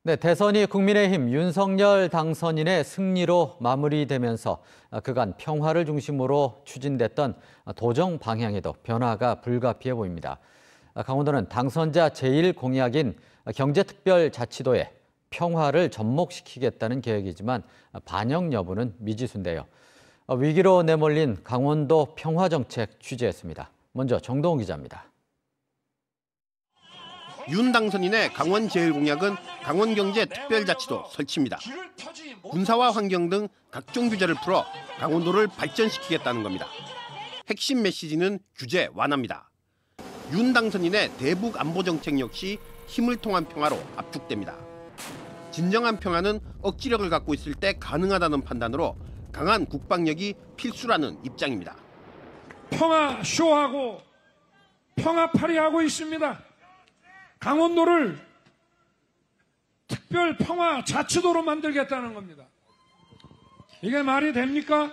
네, 대선이 국민의힘 윤석열 당선인의 승리로 마무리되면서 그간 평화를 중심으로 추진됐던 도정 방향에도 변화가 불가피해 보입니다. 강원도는 당선자 제1공약인 경제특별자치도에 평화를 접목시키겠다는 계획이지만 반영 여부는 미지수인데요. 위기로 내몰린 강원도 평화정책 취재했습니다. 먼저 정동훈 기자입니다. 윤 당선인의 강원 제1공약은 강원경제특별자치도 설치입니다. 군사와 환경 등 각종 규제를 풀어 강원도를 발전시키겠다는 겁니다. 핵심 메시지는 규제 완화입니다. 윤 당선인의 대북 안보 정책 역시 힘을 통한 평화로 압축됩니다. 진정한 평화는 억지력을 갖고 있을 때 가능하다는 판단으로 강한 국방력이 필수라는 입장입니다. 평화 쇼하고 평화파리하고 있습니다. 강원도를 특별 평화 자치도로 만들겠다는 겁니다. 이게 말이 됩니까?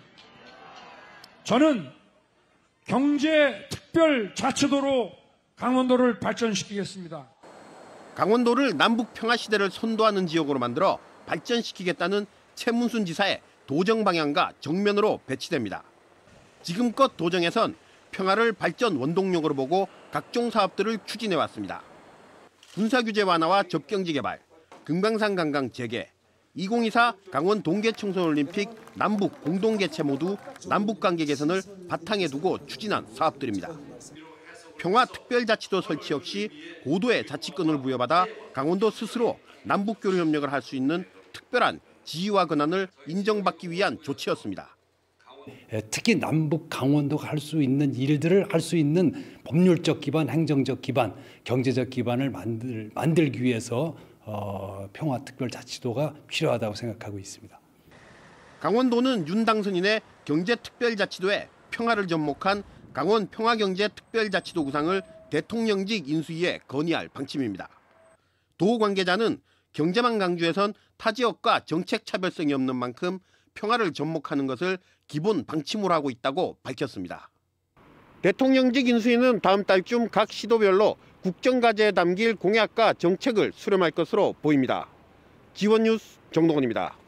저는 경제 특별 자치도로 강원도를 발전시키겠습니다. 강원도를 남북 평화 시대를 선도하는 지역으로 만들어 발전시키겠다는 최문순 지사의 도정 방향과 정면으로 배치됩니다. 지금껏 도정에선 평화를 발전 원동력으로 보고 각종 사업들을 추진해 왔습니다. 군사규제 완화와 접경지 개발, 금강산 관광 재개, 2024 강원 동계청소년올림픽 남북 공동개최 모두 남북관계 개선을 바탕에 두고 추진한 사업들입니다. 평화특별자치도 설치 역시 고도의 자치권을 부여받아 강원도 스스로 남북교류 협력을 할 수 있는 특별한 지위와 권한을 인정받기 위한 조치였습니다. 특히 남북 강원도가 할 수 있는 일들을 할 수 있는 법률적 기반, 행정적 기반, 경제적 기반을 만들기 위해서 평화특별자치도가 필요하다고 생각하고 있습니다. 강원도는 윤 당선인의 경제특별자치도에 평화를 접목한 강원 평화경제특별자치도 구상을 대통령직 인수위에 건의할 방침입니다. 도 관계자는 경제만 강조해선 타 지역과 정책 차별성이 없는 만큼 평화를 접목하는 것을 기본 방침으로 하고 있다고 밝혔습니다. 대통령직 인수위는 다음 달쯤 각 시도별로 국정과제에 담길 공약과 정책을 수렴할 것으로 보입니다. 지원뉴스 정동원입니다.